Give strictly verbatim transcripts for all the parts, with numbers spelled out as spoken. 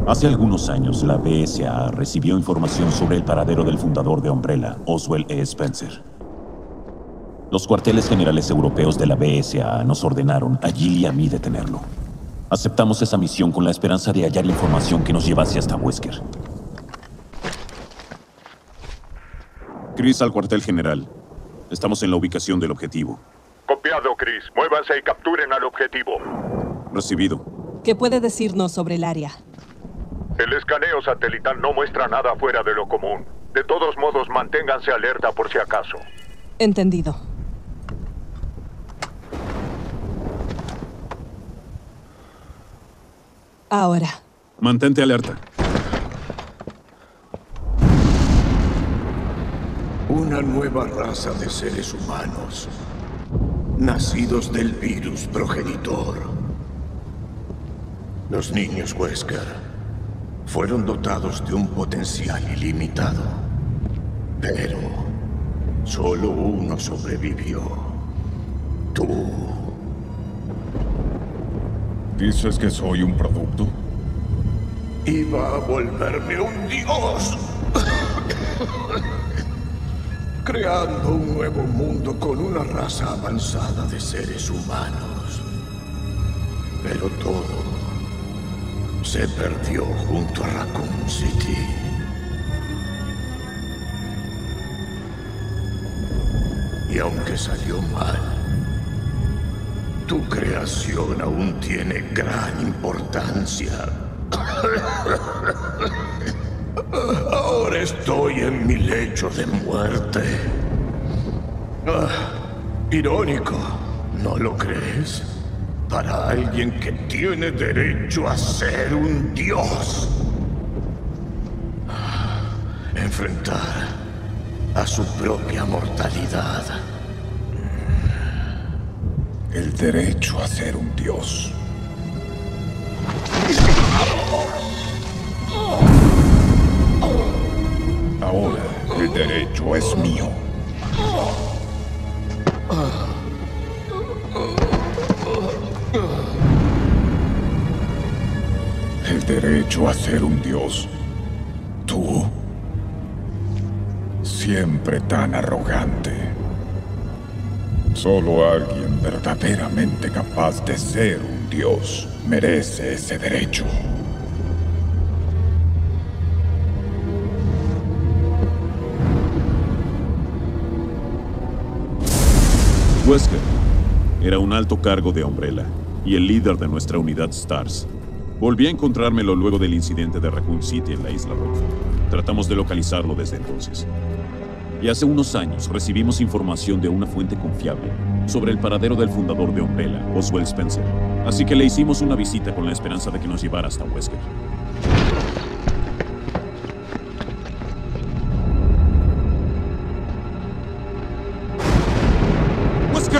Hace algunos años, la B S A A recibió información sobre el paradero del fundador de Umbrella, Oswald E. Spencer. Los cuarteles generales europeos de la B S A A nos ordenaron a Jill y a mí detenerlo. Aceptamos esa misión con la esperanza de hallar información que nos llevase hasta Wesker. Chris al cuartel general. Estamos en la ubicación del objetivo. Copiado, Chris. Muévanse y capturen al objetivo. Recibido. ¿Qué puede decirnos sobre el área? El escaneo satelital no muestra nada fuera de lo común. De todos modos, manténganse alerta por si acaso. Entendido. Ahora. Mantente alerta. Una nueva raza de seres humanos, nacidos del virus progenitor. Los niños Wesker fueron dotados de un potencial ilimitado, pero solo uno sobrevivió. Tú. ¿Dices que soy un producto? Iba a volverme un dios. Creando un nuevo mundo con una raza avanzada de seres humanos. Pero todo se perdió junto a Raccoon City. Y aunque salió mal, tu creación aún tiene gran importancia. Ahora estoy en mi lecho de muerte. Ah, irónico, ¿no lo crees? Para alguien que tiene derecho a ser un dios. Ah, enfrentar a su propia mortalidad. El derecho a ser un dios. Ahora el derecho es mío. El derecho a ser un dios. Tú, siempre tan arrogante. Solo alguien verdaderamente capaz de ser un dios merece ese derecho. Wesker era un alto cargo de Umbrella y el líder de nuestra unidad STARS. Volví a encontrármelo luego del incidente de Raccoon City en la isla Rock. Tratamos de localizarlo desde entonces. Y hace unos años recibimos información de una fuente confiable sobre el paradero del fundador de Umbrella, Oswald Spencer. Así que le hicimos una visita con la esperanza de que nos llevara hasta Wesker. ¡Wesker!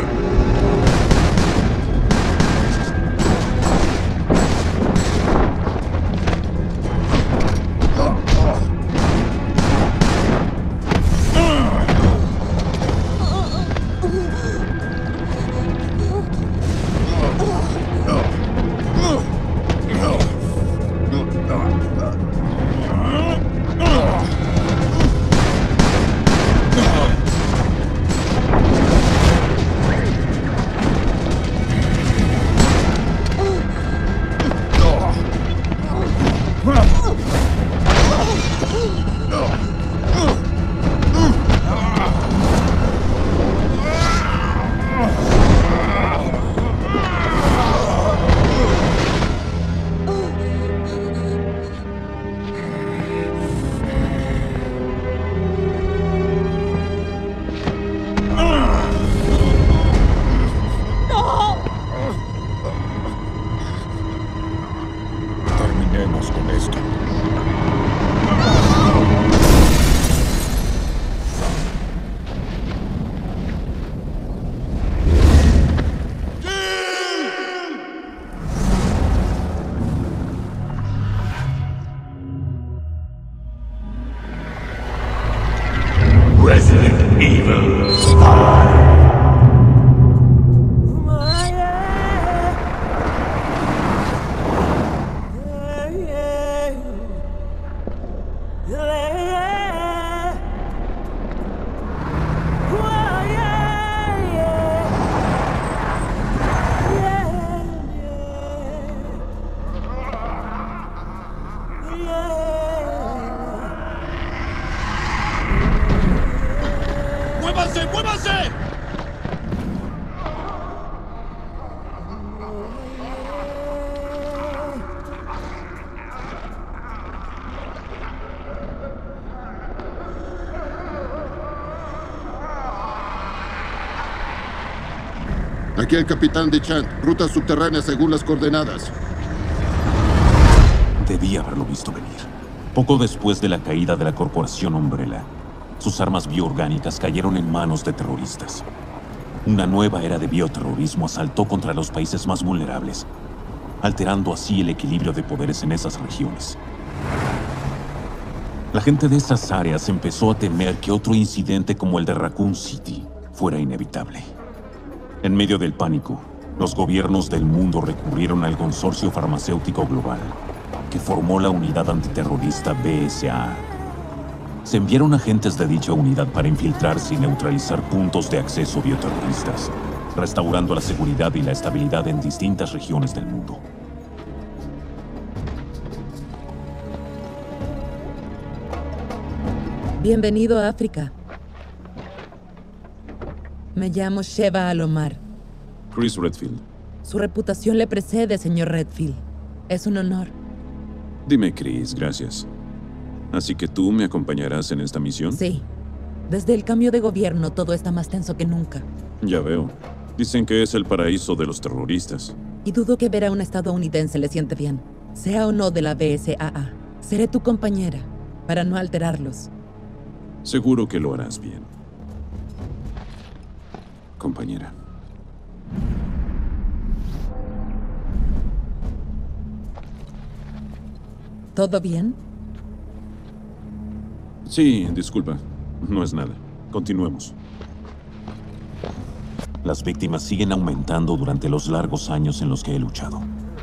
Terminemos con esto. Resident Evil five. ¡Muévanse! Aquí el capitán Dechant. Ruta subterránea según las coordenadas. Debí haberlo visto venir. Poco después de la caída de la Corporación Umbrella, sus armas bioorgánicas cayeron en manos de terroristas. Una nueva era de bioterrorismo asaltó contra los países más vulnerables, alterando así el equilibrio de poderes en esas regiones. La gente de esas áreas empezó a temer que otro incidente como el de Raccoon City fuera inevitable. En medio del pánico, los gobiernos del mundo recurrieron al consorcio farmacéutico global, que formó la unidad antiterrorista B S A A. Se enviaron agentes de dicha unidad para infiltrarse y neutralizar puntos de acceso bioterroristas, restaurando la seguridad y la estabilidad en distintas regiones del mundo. Bienvenido a África. Me llamo Sheva Alomar. Chris Redfield. Su reputación le precede, señor Redfield. Es un honor. Dime, Chris, gracias. ¿Así que tú me acompañarás en esta misión? Sí. Desde el cambio de gobierno, todo está más tenso que nunca. Ya veo. Dicen que es el paraíso de los terroristas. Y dudo que ver a un estadounidense le siente bien. Sea o no de la B S A A. Seré tu compañera, para no alterarlos. Seguro que lo harás bien, compañera. ¿Todo bien? Sí, disculpa. No es nada. Continuemos. Las víctimas siguen aumentando durante los largos años en los que he luchado.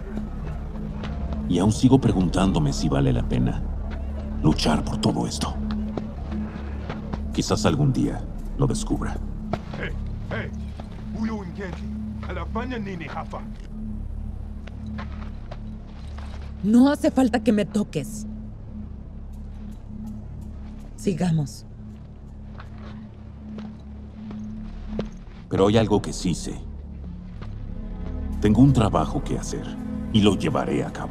Y aún sigo preguntándome si vale la pena luchar por todo esto. Quizás algún día lo descubra. Hey, hey. Huyo Nketi. Anafanya nini hapa? No hace falta que me toques. Sigamos. Pero hay algo que sí sé. Tengo un trabajo que hacer y lo llevaré a cabo.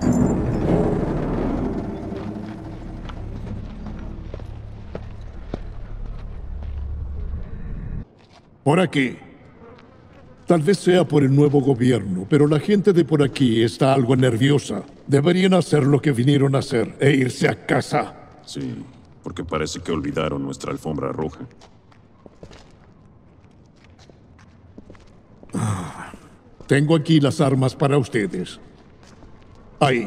Por aquí. Tal vez sea por el nuevo gobierno, pero la gente de por aquí está algo nerviosa. Deberían hacer lo que vinieron a hacer e irse a casa. Sí, porque parece que olvidaron nuestra alfombra roja. Ah, tengo aquí las armas para ustedes. Ahí.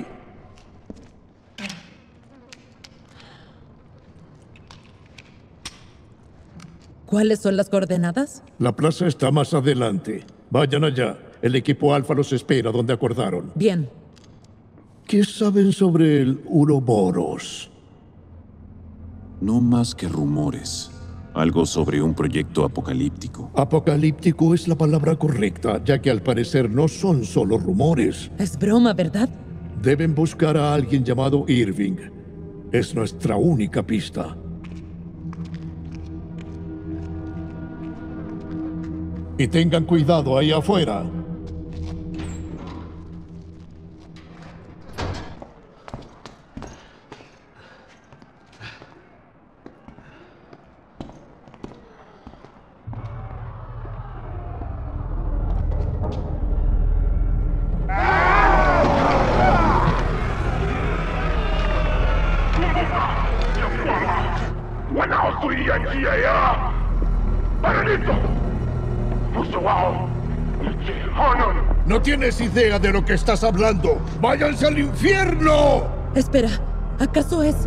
¿Cuáles son las coordenadas? La plaza está más adelante. Vayan allá. El equipo Alfa los espera donde acordaron. Bien. ¿Qué saben sobre el Uroboros? No más que rumores. Algo sobre un proyecto apocalíptico. Apocalíptico es la palabra correcta, ya que al parecer no son solo rumores. Es broma, ¿verdad? Deben buscar a alguien llamado Irving. Es nuestra única pista. Y tengan cuidado ahí afuera. No tienes idea de lo que estás hablando. ¡Váyanse al infierno! Espera, ¿acaso es...?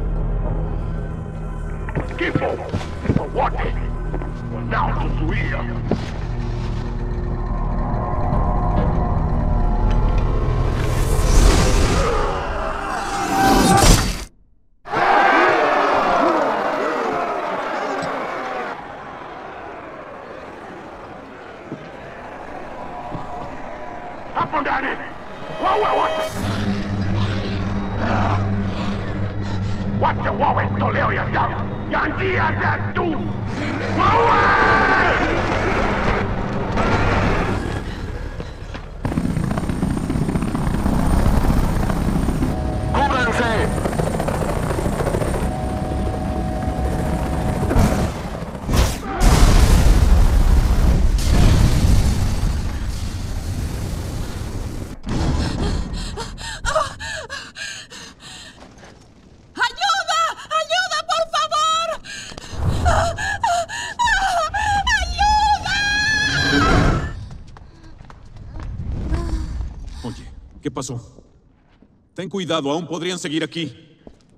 Wacha wawe toleo ya damu. ¿Qué pasó? Ten cuidado, aún podrían seguir aquí.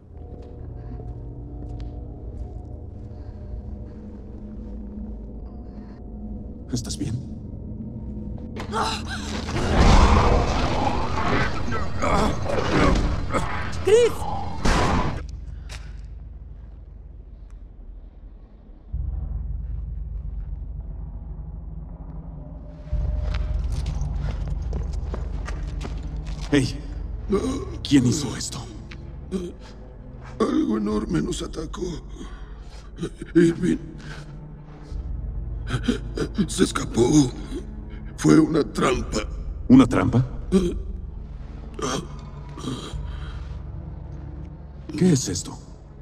¿Estás bien? ¡Chris! Hey, ¿quién hizo esto? Algo enorme nos atacó. Irving se escapó. Fue una trampa. ¿Una trampa? ¿Qué es esto?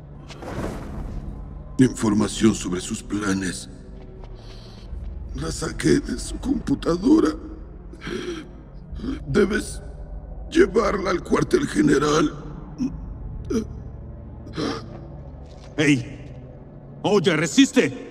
Información sobre sus planes. La saqué de su computadora. Debes llevarla al cuartel general. ¡Hey! ¡Oye, resiste!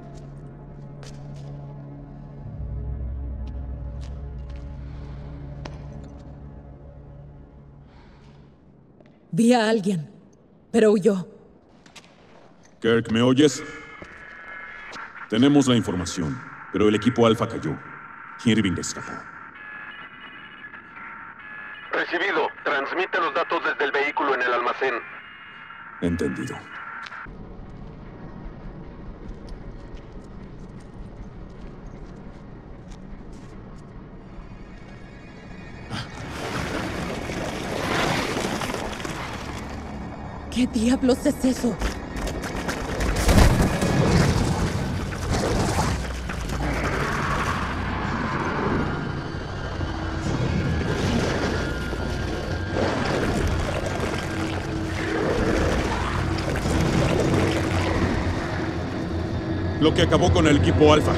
Vi a alguien, pero huyó. Kirk, ¿me oyes? Tenemos la información, pero el equipo Alpha cayó. Irving escapó. Recibido. Transmite los datos desde el vehículo en el almacén. Entendido. ¿Qué diablos es eso? Lo que acabó con el equipo Alpha.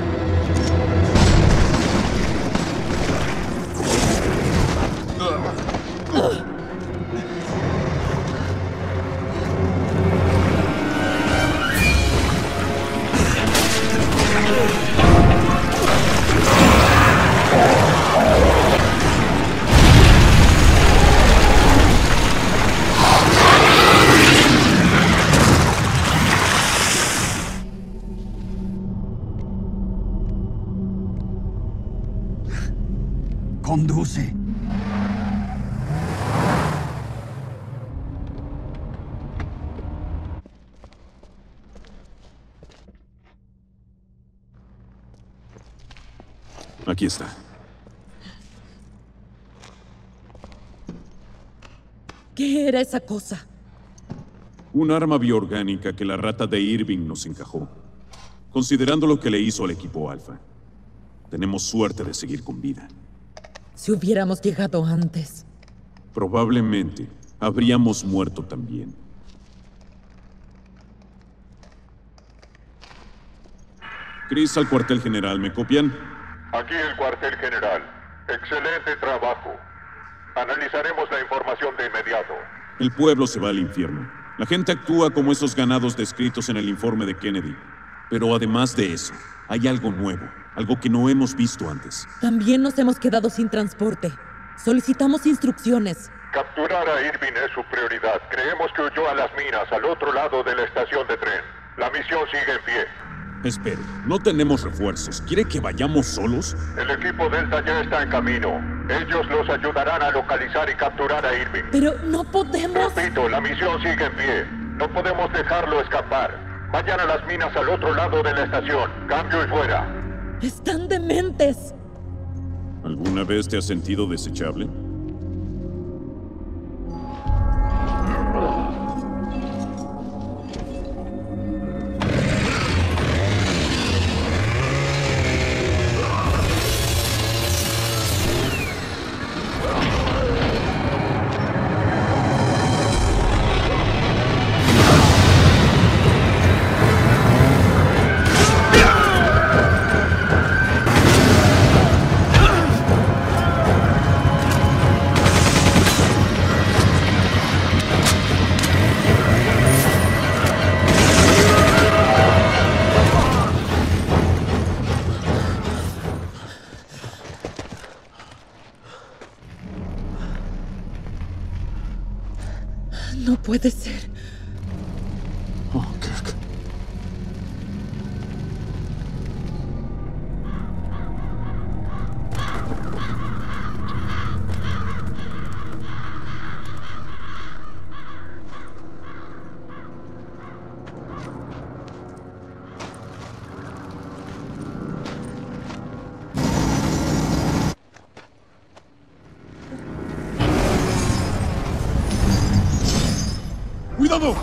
Conduce. Aquí está. ¿Qué era esa cosa? Un arma bioorgánica que la rata de Irving nos encajó. Considerando lo que le hizo al equipo Alpha, tenemos suerte de seguir con vida. Si hubiéramos llegado antes. Probablemente habríamos muerto también. Chris, al cuartel general, ¿me copian? Aquí el cuartel general. Excelente trabajo. Analizaremos la información de inmediato. El pueblo se va al infierno. La gente actúa como esos ganados descritos en el informe de Kennedy. Pero además de eso, hay algo nuevo, algo que no hemos visto antes. También nos hemos quedado sin transporte. Solicitamos instrucciones. Capturar a Irving es su prioridad. Creemos que huyó a las minas al otro lado de la estación de tren. La misión sigue en pie. Espere, no tenemos refuerzos. ¿Quiere que vayamos solos? El equipo Delta ya está en camino. Ellos los ayudarán a localizar y capturar a Irving. Pero no podemos... Repito, la misión sigue en pie. No podemos dejarlo escapar. Vayan a las minas al otro lado de la estación. Cambio y fuera. ¡Están dementes! ¿Alguna vez te has sentido desechable? No puede ser. Oh, Kirk. ¡Cuidado!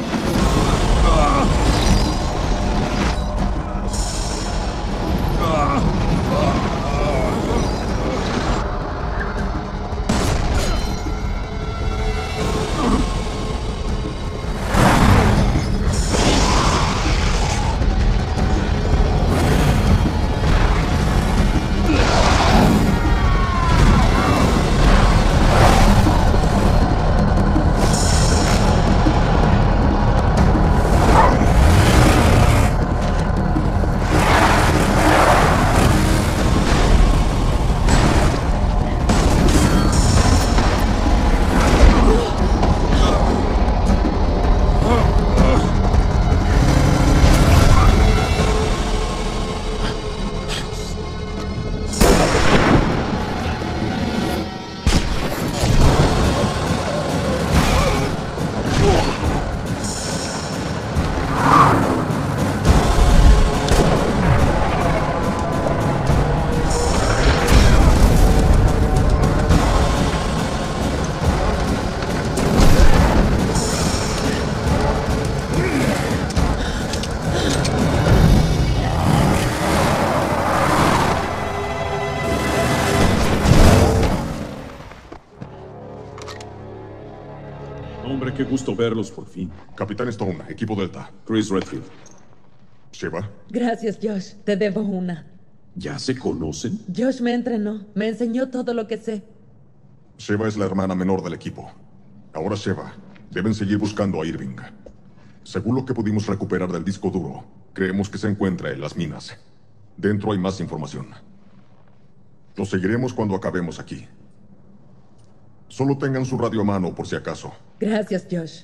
Hombre, qué gusto verlos por fin. Capitán Stone, equipo Delta. Chris Redfield. ¿Sheva? Gracias, Josh. Te debo una. ¿Ya se conocen? Josh me entrenó. Me enseñó todo lo que sé. Sheva es la hermana menor del equipo. Ahora Sheva, deben seguir buscando a Irving. Según lo que pudimos recuperar del disco duro, creemos que se encuentra en las minas. Dentro hay más información. Lo seguiremos cuando acabemos aquí. Solo tengan su radio a mano por si acaso. Gracias, Josh.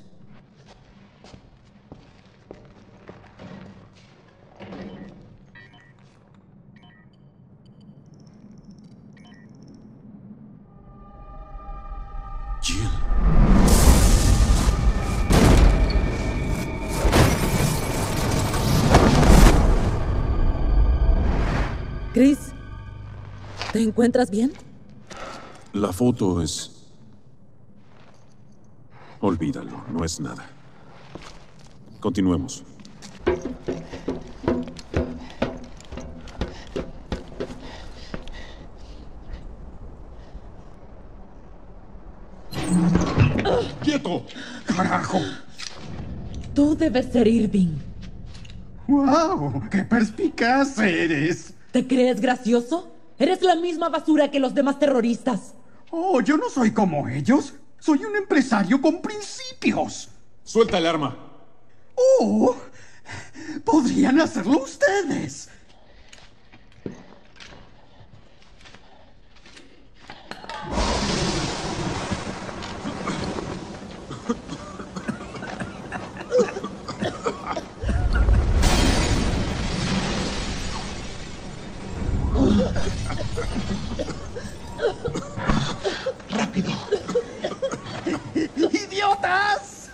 Jill. Chris, ¿te encuentras bien? La foto es... Olvídalo, no es nada. Continuemos. ¡Quieto! ¡Carajo! Tú debes ser Irving. ¡Wow! ¡Qué perspicaz eres! ¿Te crees gracioso? Eres la misma basura que los demás terroristas. Oh, yo no soy como ellos. Soy un empresario con principios. ¡Suelta el arma! ¡Oh! Podrían hacerlo ustedes. ¡Rápido! ¡Idiotas!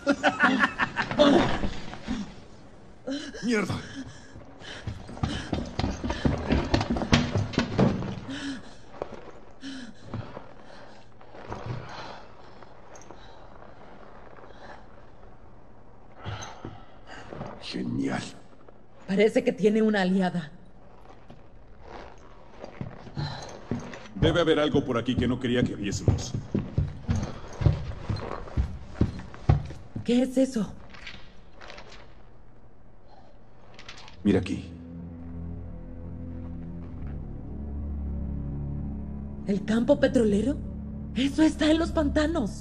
¡Mierda! Genial. Parece que tiene una aliada. Debe haber algo por aquí que no quería que viésemos. ¿Qué es eso? Mira aquí. ¿El campo petrolero? Eso está en los pantanos.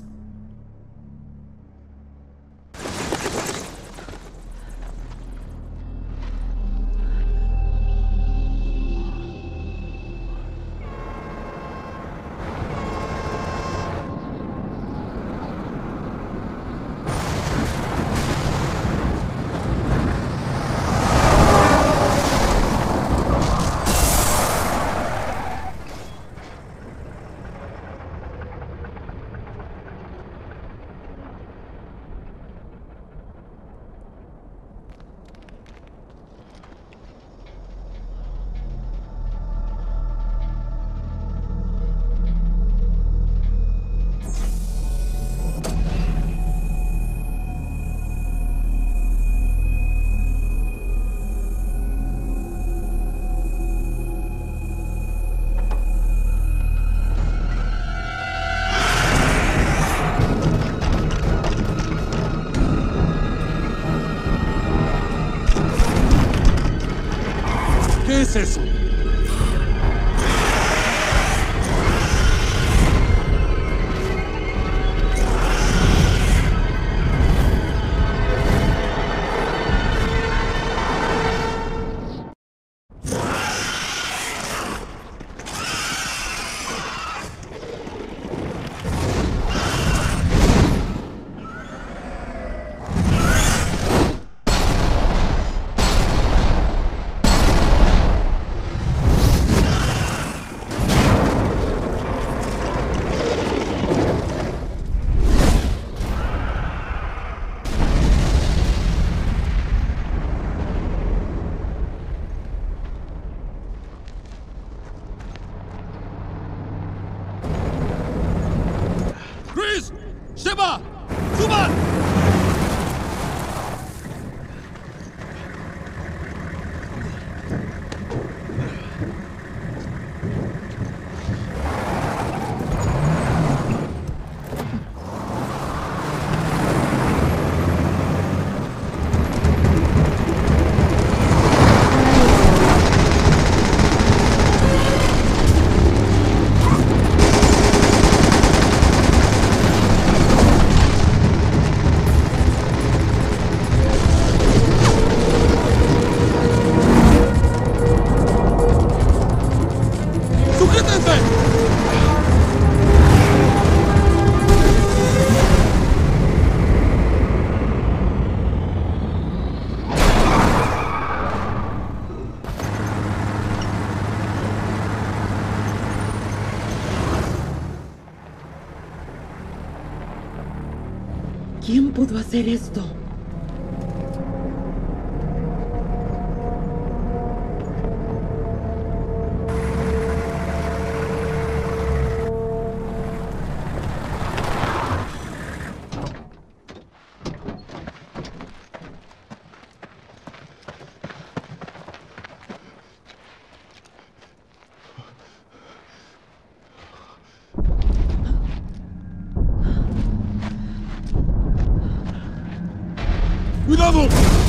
hagas eso! ¡Sheva! ¡Suban! ¿Quién pudo hacer esto? ¡Cuidado!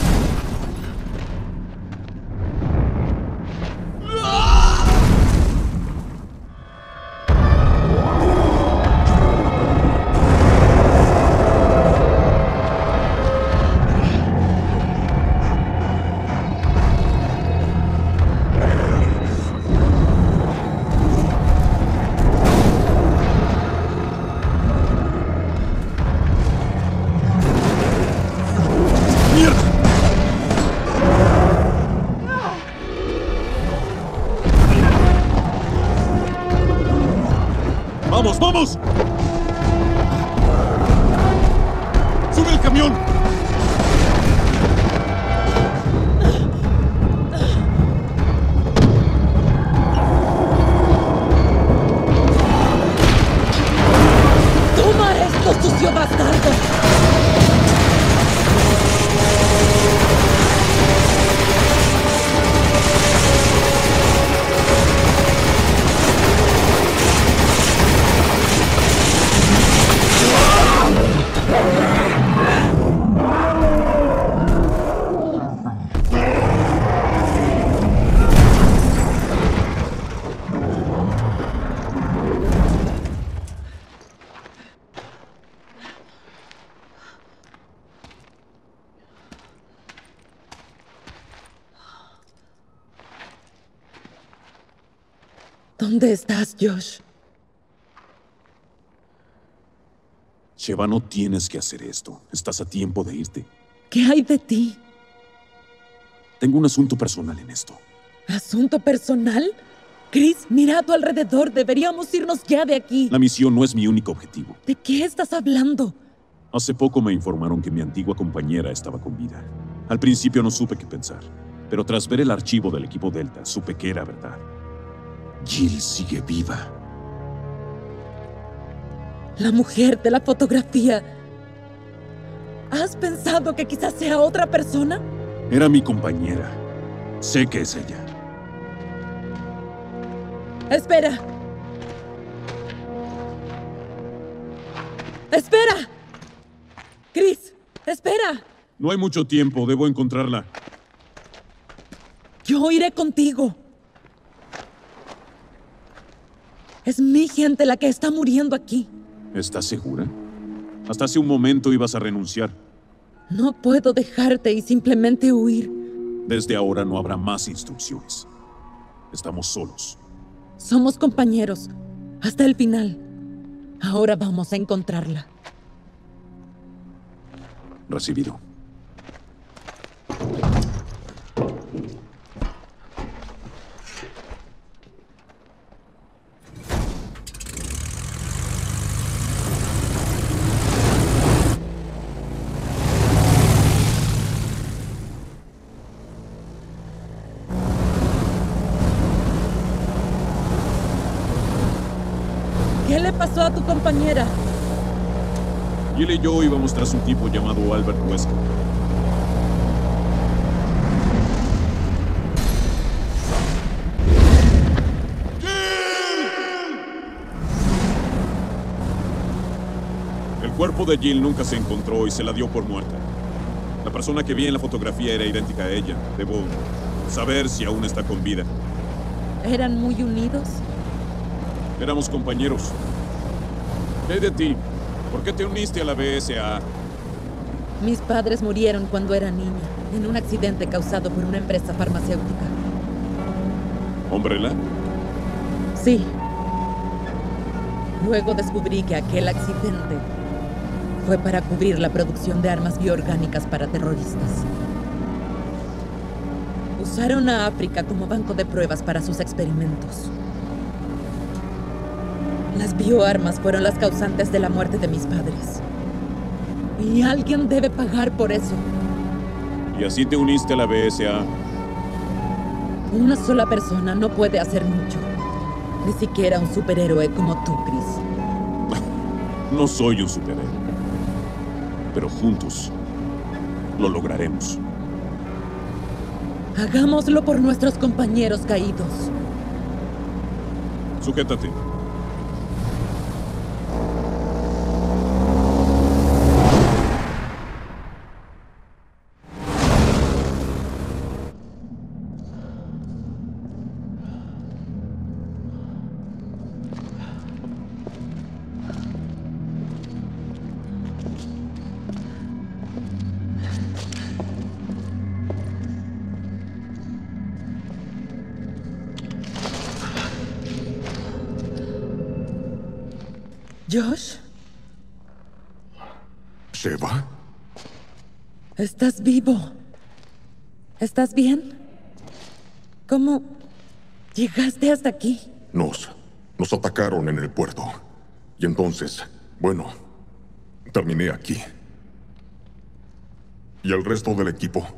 ¡Vamos, vamos! ¡Sube el camión! ¡Toma esto, sucio bastardo! ¿Dónde estás, Josh? Sheva, no tienes que hacer esto. Estás a tiempo de irte. ¿Qué hay de ti? Tengo un asunto personal en esto. ¿Asunto personal? Chris, mira a tu alrededor. Deberíamos irnos ya de aquí. La misión no es mi único objetivo. ¿De qué estás hablando? Hace poco me informaron que mi antigua compañera estaba con vida. Al principio no supe qué pensar, pero tras ver el archivo del equipo Delta, supe que era verdad. Jill sigue viva. La mujer de la fotografía. ¿Has pensado que quizás sea otra persona? Era mi compañera. Sé que es ella. ¡Espera! ¡Espera! Chris, espera. No hay mucho tiempo. Debo encontrarla. Yo iré contigo. Es mi gente la que está muriendo aquí. ¿Estás segura? Hasta hace un momento ibas a renunciar. No puedo dejarte y simplemente huir. Desde ahora no habrá más instrucciones. Estamos solos. Somos compañeros. Hasta el final. Ahora vamos a encontrarla. Recibido. ¿Qué le pasó a tu compañera? Jill y yo íbamos tras un tipo llamado Albert Wesker. El cuerpo de Jill nunca se encontró y se la dio por muerta. La persona que vi en la fotografía era idéntica a ella. Debo saber si aún está con vida. ¿Eran muy unidos? Éramos compañeros. ¿Qué hay de ti? ¿Por qué te uniste a la B S A A? Mis padres murieron cuando era niña, en un accidente causado por una empresa farmacéutica. ¿Umbrella? Sí. Luego descubrí que aquel accidente fue para cubrir la producción de armas bioorgánicas para terroristas. Usaron a África como banco de pruebas para sus experimentos. Las bioarmas fueron las causantes de la muerte de mis padres. Y alguien debe pagar por eso. ¿Y así te uniste a la B S A A? Una sola persona no puede hacer mucho. Ni siquiera un superhéroe como tú, Chris. No soy un superhéroe. Pero juntos lo lograremos. Hagámoslo por nuestros compañeros caídos. Sujétate. ¿Josh? ¿Sheva? ¿Estás vivo? ¿Estás bien? ¿Cómo llegaste hasta aquí? Nos... nos atacaron en el puerto. Y entonces, bueno, terminé aquí. ¿Y el resto del equipo?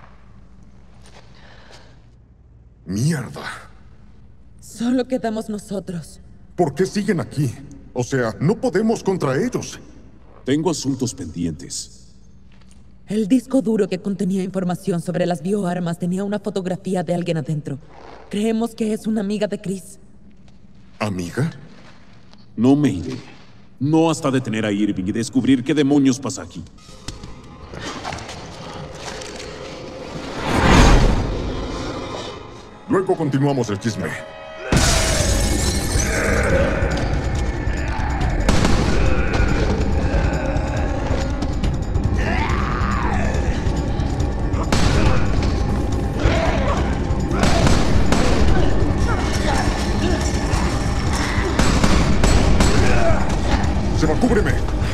¡Mierda! Solo quedamos nosotros. ¿Por qué siguen aquí? O sea, no podemos contra ellos. Tengo asuntos pendientes. El disco duro que contenía información sobre las bioarmas tenía una fotografía de alguien adentro. Creemos que es una amiga de Chris. ¿Amiga? No me iré. No hasta detener a Irving y descubrir qué demonios pasa aquí. Luego continuamos el chisme. ¡Sheva, cúbreme!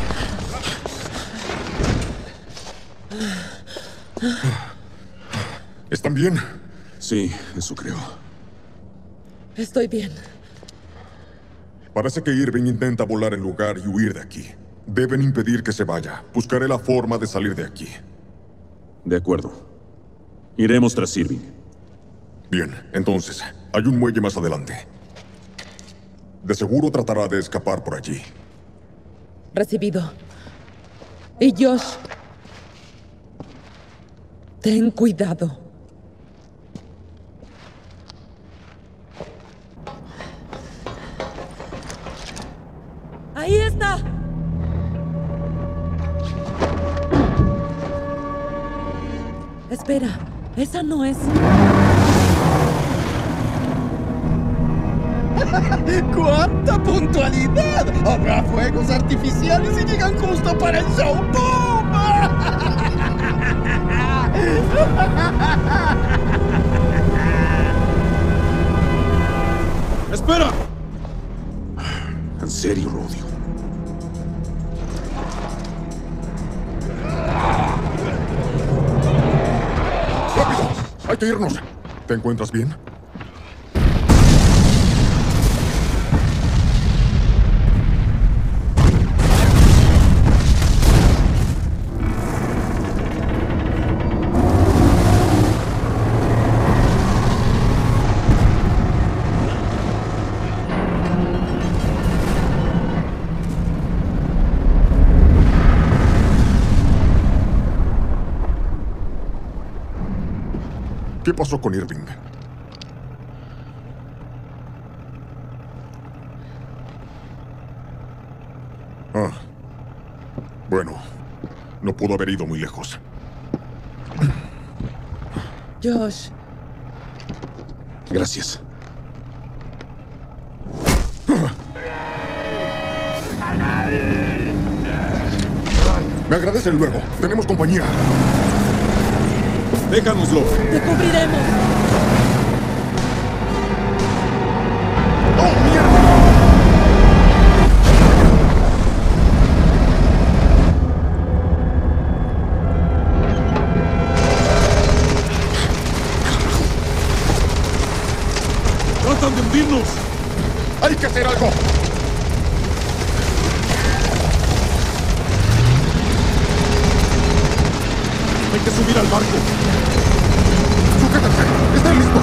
¿Están bien? Sí, eso creo. Estoy bien. Parece que Irving intenta volar el lugar y huir de aquí. Deben impedir que se vaya. Buscaré la forma de salir de aquí. De acuerdo. Iremos tras Irving. Bien, entonces, hay un muelle más adelante. De seguro tratará de escapar por allí. Recibido. Y Josh, ten cuidado. ¡Ahí está! Espera, esa no es... ¡Cuánta puntualidad! Habrá fuegos artificiales y llegan justo para el show. ¡Boom! ¡Espera! En serio, lo odio. ¡Rápido! ¡Hay que irnos! ¿Te encuentras bien? ¿Qué pasó con Irving? Ah. Bueno, no pudo haber ido muy lejos. Josh. Gracias. Me agradecen luego. Tenemos compañía. Déjanoslo. ¡Te cubriremos! ¡Oh, mierda! ¡Tratan de hundirnos! ¡Hay que hacer algo! Hay que subir al barco. ¡Sujétense! ¡Están listos!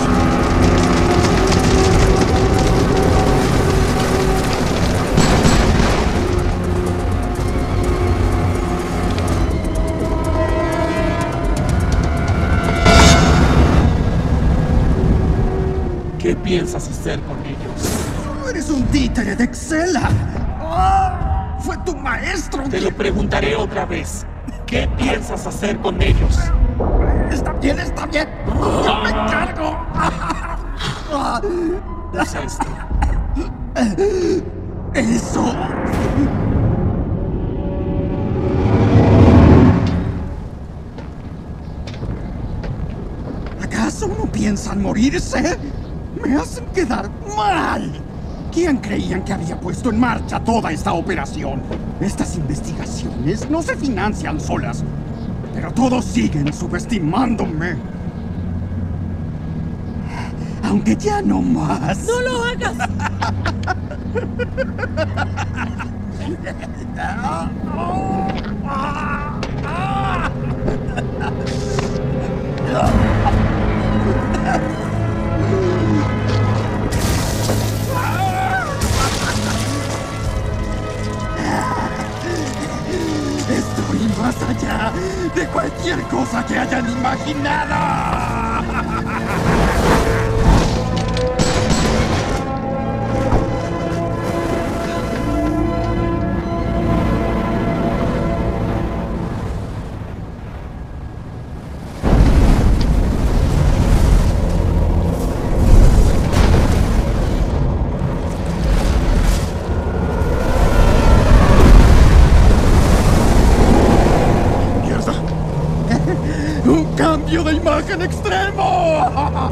¿Qué piensas hacer con ellos? ¡Eres un títere de Excella! ¡Oh! ¡Fue tu maestro! Te lo preguntaré otra vez. ¿Qué piensas hacer con ellos? Está bien, está bien. Yo me encargo. Usa esto. Eso. ¿Acaso no piensan morirse? Me hacen quedar mal. ¿Quién creían que había puesto en marcha toda esta operación? Estas investigaciones no se financian solas, pero todos siguen subestimándome. Aunque ya no más. ¡No lo hagas! Estoy más allá de cualquier cosa que hayan imaginado. ¡Un cambio de imagen extremo!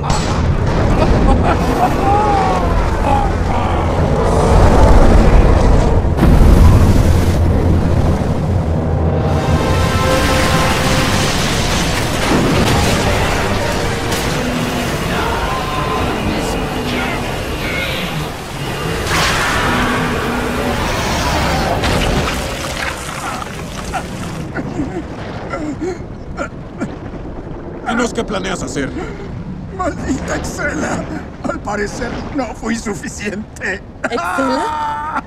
Dinos qué planeas hacer. ¡Maldita Excella! Al parecer no fui suficiente. ¿Excella?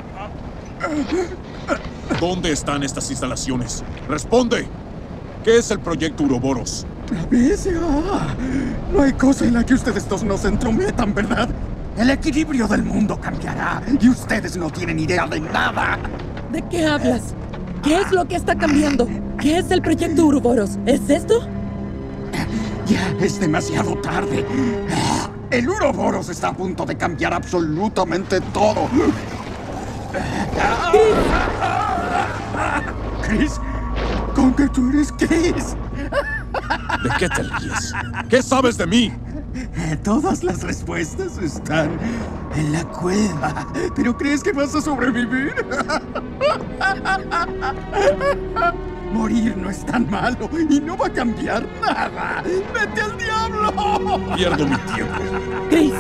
¿Dónde están estas instalaciones? ¡Responde! ¿Qué es el proyecto Uroboros? La B S A A. No hay cosa en la que ustedes dos no se entrometan, ¿verdad? El equilibrio del mundo cambiará y ustedes no tienen idea de nada. ¿De qué hablas? ¿Qué es lo que está cambiando? ¿Qué es el proyecto Uroboros? ¿Es esto? Ya es demasiado tarde. El Uroboros está a punto de cambiar absolutamente todo. ¿Chris? ¿Con que tú eres Chris? ¿De qué te ríes? ¿Qué sabes de mí? Todas las respuestas están en la cueva. ¿Pero crees que vas a sobrevivir? Morir no es tan malo y no va a cambiar nada. ¡Vete al diablo! Pierdo mi tiempo. ¡Chris!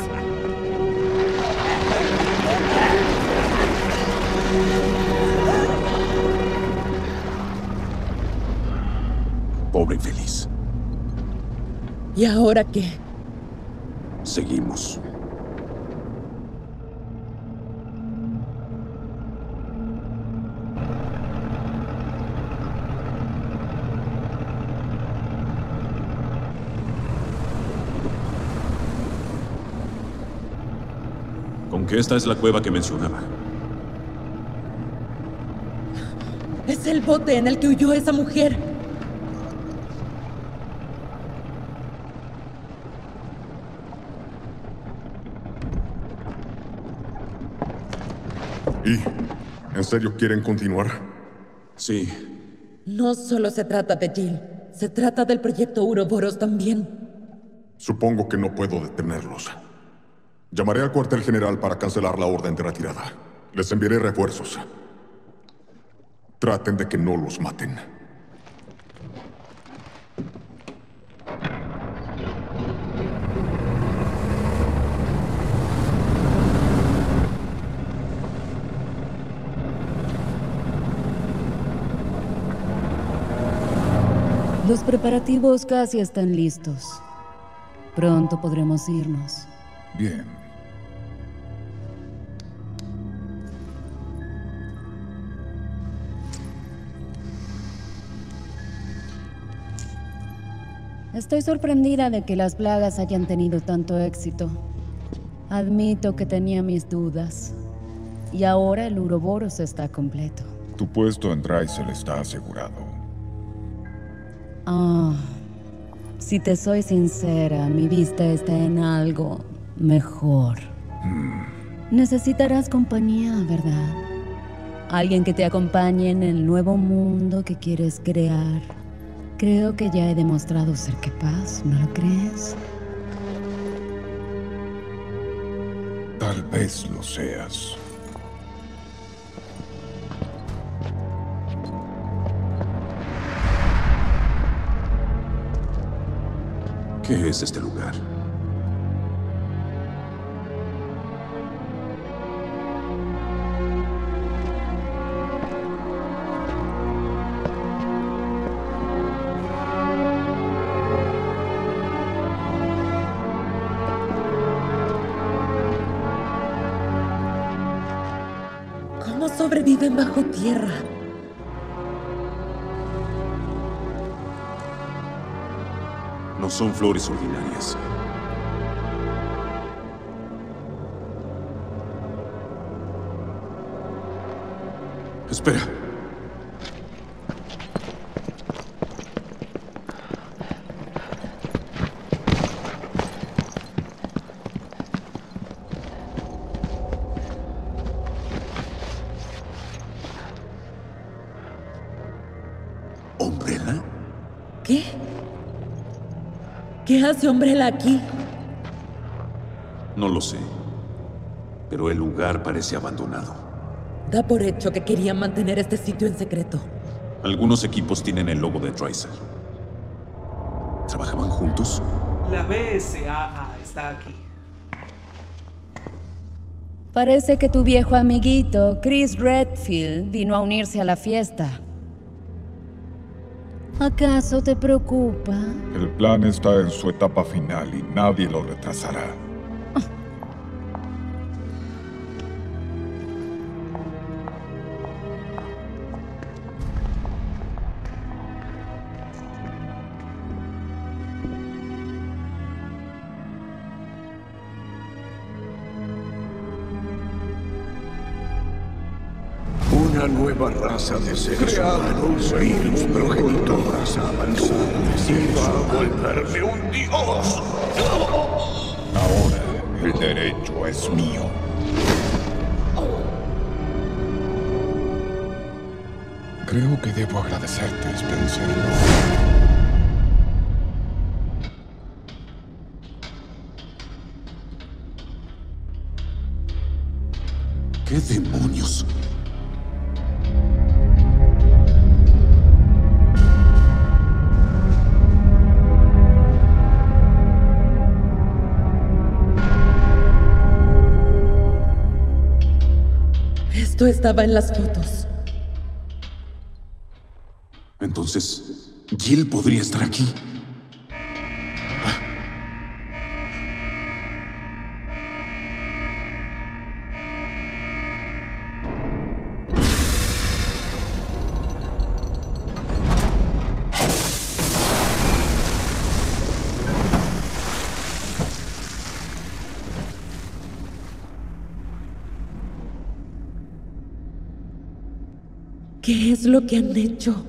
Pobre infeliz. ¿Y ahora qué? Seguimos. Con que esta es la cueva que mencionaba. Es el bote en el que huyó esa mujer. ¿Y en serio quieren continuar? Sí. No solo se trata de Jill, se trata del proyecto Uroboros también. Supongo que no puedo detenerlos. Llamaré al cuartel general para cancelar la orden de retirada. Les enviaré refuerzos. Traten de que no los maten. Los preparativos casi están listos. Pronto podremos irnos. Bien. Estoy sorprendida de que las plagas hayan tenido tanto éxito. Admito que tenía mis dudas. Y ahora el Uroboros está completo. Tu puesto en Drycel está asegurado. Ah, si te soy sincera, mi vista está en algo mejor. Hmm. Necesitarás compañía, ¿verdad? Alguien que te acompañe en el nuevo mundo que quieres crear. Creo que ya he demostrado ser capaz, ¿no lo crees? Tal vez lo seas. ¿Qué es este lugar? ¿Cómo sobreviven bajo tierra? No son flores ordinarias. Espera. ¿Umbrella? ¿Qué? ¿Qué hace Umbrella aquí? No lo sé. Pero el lugar parece abandonado. Da por hecho que querían mantener este sitio en secreto. Algunos equipos tienen el logo de Drycel. ¿Trabajaban juntos? La B S A A está aquí. Parece que tu viejo amiguito, Chris Redfield, vino a unirse a la fiesta. ¿Acaso te preocupa? El plan está en su etapa final y nadie lo retrasará. Una nueva raza de seres humanos, virus progenitor, raza avanzada de seres humanos. ¡Iba a volverme un dios! Ahora El derecho es mío. Creo que debo agradecerte, Spencer. ¿Qué demonios? Esto estaba en las fotos. Entonces, Jill podría estar aquí. ¿Qué es lo que han hecho?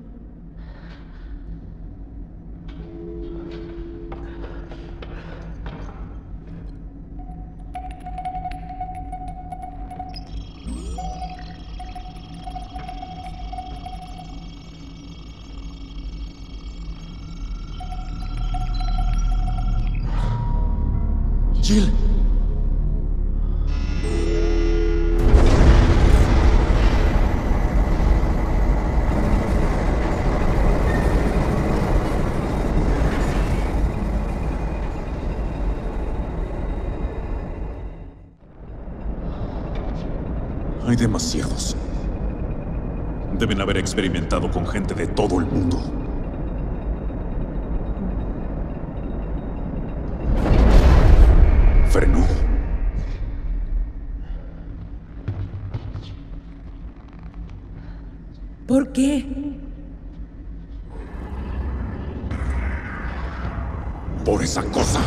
Jill. Hay demasiados. Deben haber experimentado con gente de todo el mundo. Frenó. ¿Por qué? Por esa cosa.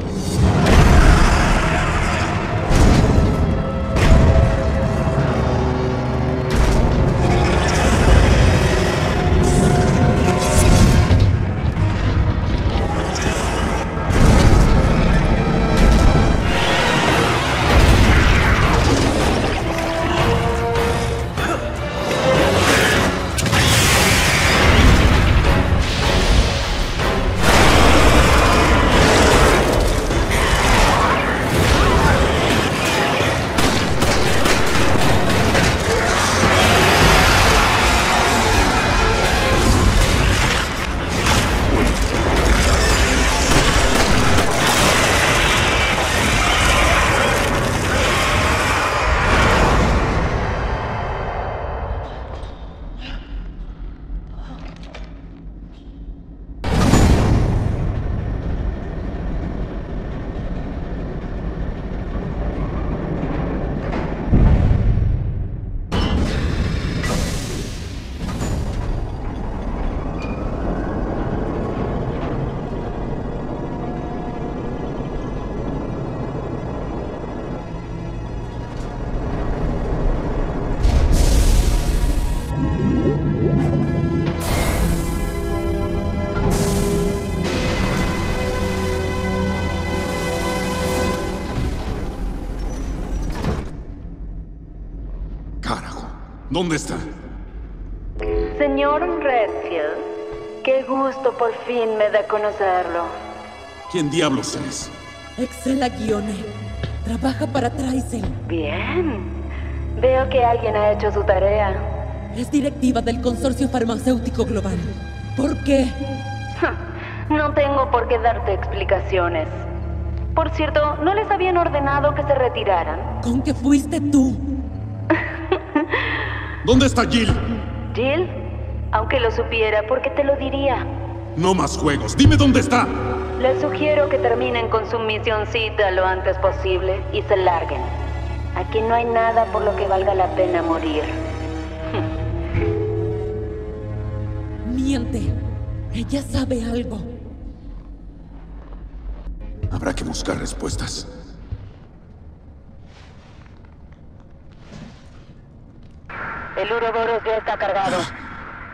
¿Dónde está? Señor Redfield, qué gusto por fin me da conocerlo. ¿Quién diablos eres? Excela Guione. Trabaja para Trycell. Bien. Veo que alguien ha hecho su tarea. Es directiva del Consorcio Farmacéutico Global. ¿Por qué? No tengo por qué darte explicaciones. Por cierto, ¿no les habían ordenado que se retiraran? ¿Con qué fuiste tú? ¿Dónde está Jill? ¿Jill? Aunque lo supiera, ¿por qué te lo diría? No más juegos. Dime dónde está. Les sugiero que terminen con su misioncita lo antes posible y se larguen. Aquí no hay nada por lo que valga la pena morir. Miente. Ella sabe algo. Habrá que buscar respuestas. El Uroboros ya está cargado.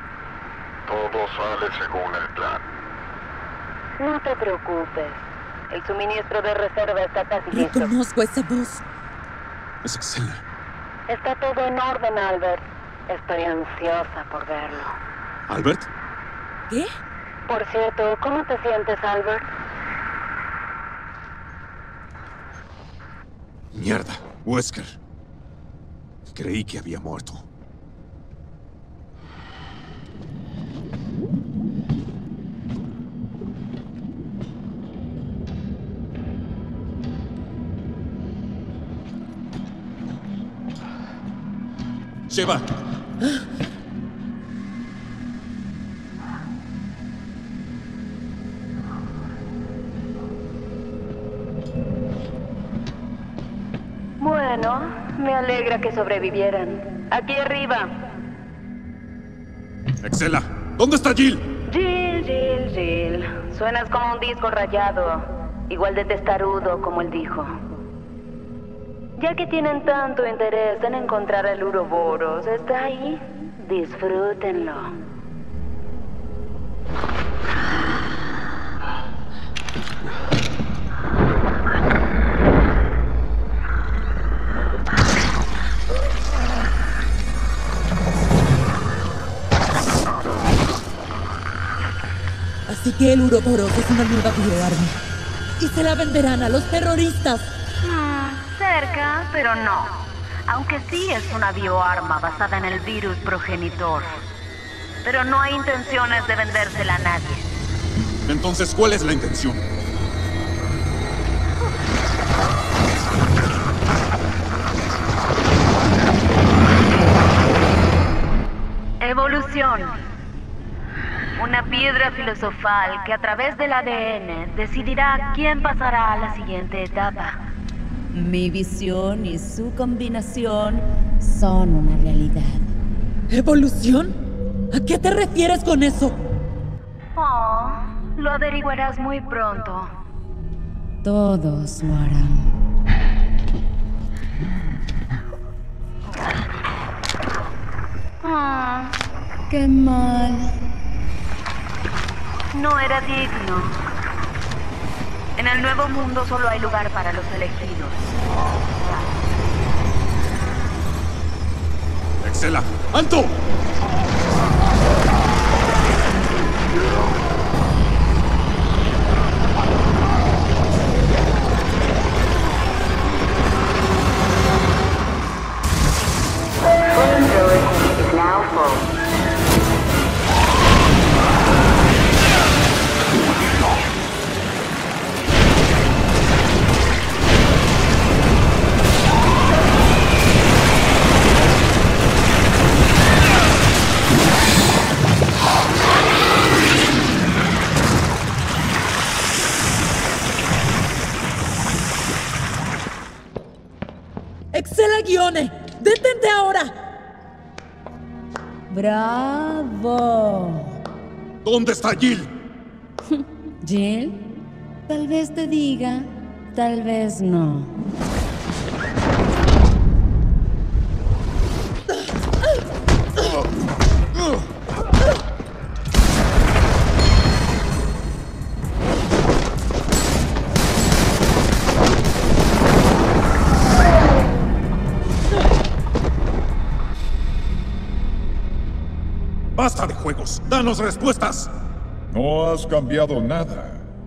Todo sale según el plan. No te preocupes. El suministro de reserva está casi listo. Reconozco esa voz. Es Excella. Está todo en orden, Albert. Estoy ansiosa por verlo. ¿Albert? ¿Qué? Por cierto, ¿cómo te sientes, Albert? Mierda, Wesker. Creí que había muerto. Sheva. Bueno, me alegra que sobrevivieran. Aquí arriba. Excella, ¿dónde está Jill? Jill, Jill, Jill. Suenas como un disco rayado. Igual de testarudo como él dijo. Ya que tienen tanto interés en encontrar al Uroboros, ¿está ahí? Disfrútenlo. Así que el Uroboros es una nueva bioarma. Y se la venderán a los terroristas. Hmm, cerca, pero no. Aunque sí es una bioarma basada en el virus progenitor. Pero no hay intenciones de vendérsela a nadie. Entonces, ¿cuál es la intención? Evolución. Una piedra filosofal que a través del A D N decidirá quién pasará a la siguiente etapa. Mi visión y su combinación son una realidad. ¿Evolución? ¿A qué te refieres con eso? Oh, lo averiguarás muy pronto. Todos lo harán. Ah, Qué mal. no era digno. En el nuevo mundo solo hay lugar para los elegidos. Excella, ¡alto! Is now full. ¡Excella Guione! ¡Detente ahora! ¡Bravo! ¿Dónde está Jill? Jill, tal vez te diga, tal vez no. ¡Basta de juegos! ¡Danos respuestas! No has cambiado nada.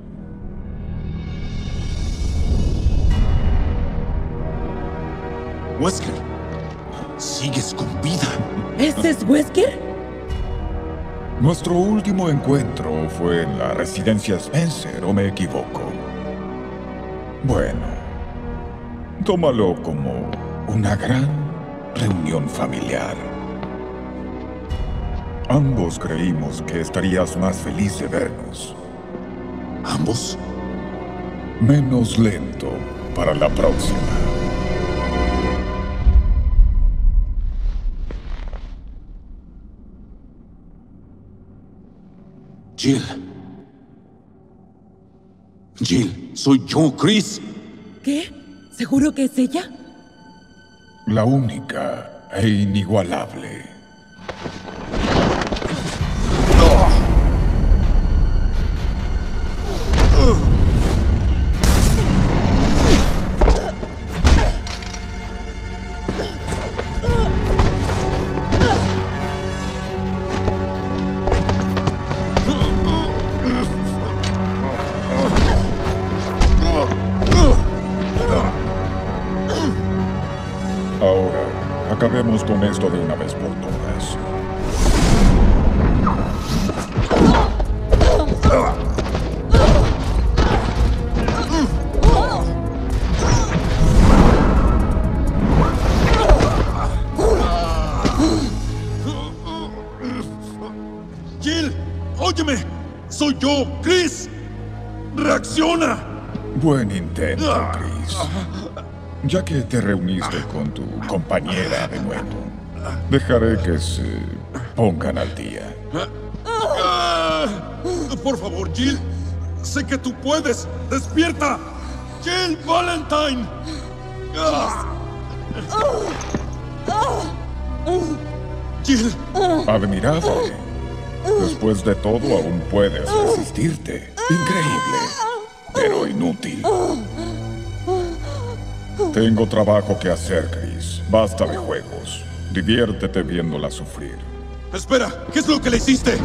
Wesker, sigues con vida. ¿Ese es Wesker? Nuestro último encuentro fue en la residencia Spencer, ¿o me equivoco? Bueno, tómalo como una gran reunión familiar. Ambos creímos que estarías más feliz de vernos. ¿Ambos? Menos lento para la próxima. Jill. Jill, soy yo, Chris. ¿Qué? ¿Seguro que es ella? La única e inigualable. Acabemos con esto de una vez por todas. Jill, óyeme. Soy yo, Chris. ¡Reacciona! Buen intento, Chris. Ya que te reuniste con tu compañera de nuevo, dejaré que se pongan al día. Por favor, Jill. Sé que tú puedes. ¡Despierta! ¡Jill Valentine! Jill. Admirable. Después de todo, aún puedes resistirte. Increíble, pero inútil. Tengo trabajo que hacer, Chris. Basta de juegos. Diviértete viéndola sufrir. Espera, ¿qué es lo que le hiciste?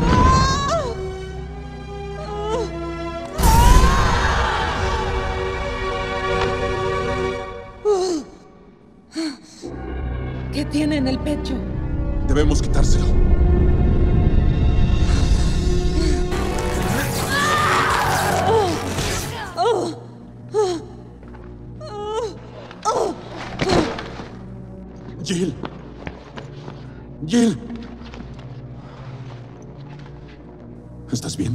¿Qué tiene en el pecho? Debemos quitárselo. Jill. Jill. ¿Estás bien?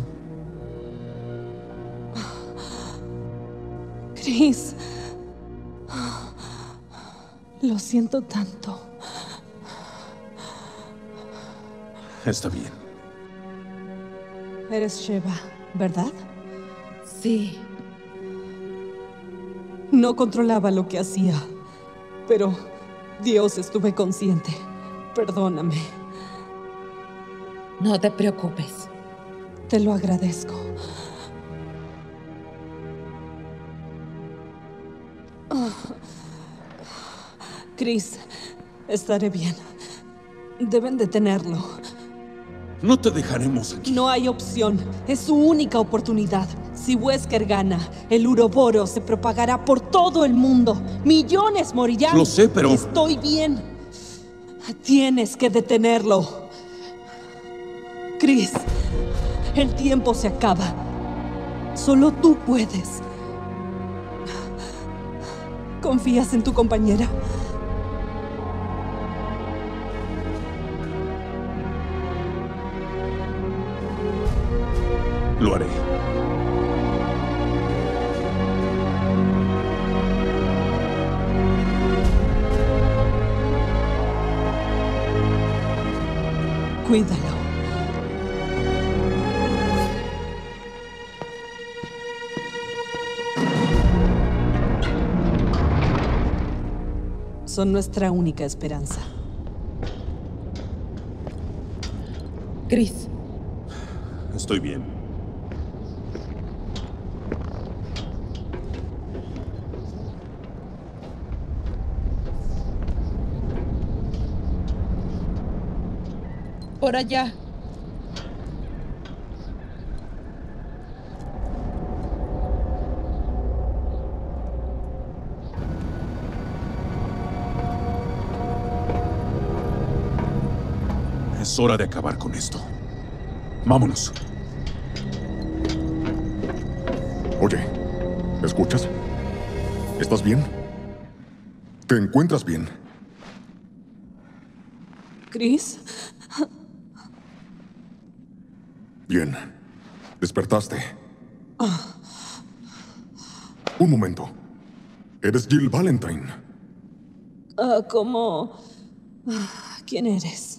Chris. Lo siento tanto. Está bien. Eres Sheva, ¿verdad? Sí. No controlaba lo que hacía, pero Dios, estuve consciente. Perdóname. No te preocupes. Te lo agradezco. Oh. Chris, estaré bien. Deben detenerlo. No te dejaremos aquí. No hay opción. Es su única oportunidad. Si Wesker gana, el Uroboro se propagará por todo el mundo. Millones morirán. Lo sé, pero... Estoy bien. Tienes que detenerlo. Chris, el tiempo se acaba. Solo tú puedes. ¿Confías en tu compañera? Lo haré. Cuídalo. Son nuestra única esperanza. Chris. Estoy bien. Por allá. Es hora de acabar con esto. Vámonos. Oye, ¿me escuchas? ¿Estás bien? ¿Te encuentras bien? Chris. Bien. Despertaste. Oh. Un momento. Eres Jill Valentine. Uh, ¿Cómo? ¿Quién eres?